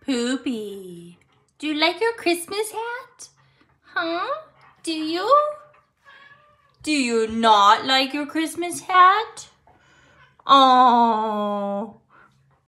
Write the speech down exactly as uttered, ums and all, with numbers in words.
Poopy, do you like your Christmas hat? Huh? Do you? Do you not like your Christmas hat? Oh.